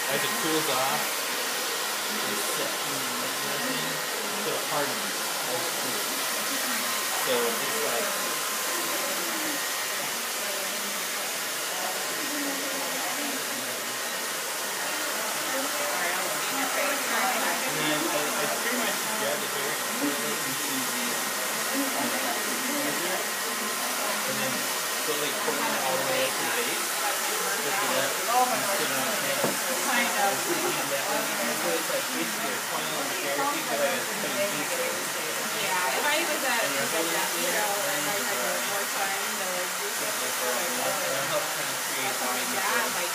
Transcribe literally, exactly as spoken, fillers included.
As it cools off, it's set in the resin, so it hardens as it cools. So it's like and then I, I pretty much just grab the hair and put it into the um, diffuser, and then slowly pour it all the way up to the base. Lift it up and sit on the pan. Kind of. So it's like basically a coil in the hair. Think of it like a cutting pizza. Yeah, if I was at that, you know, and I had more time, then I would do something like that. It'll help kind of create Like that, like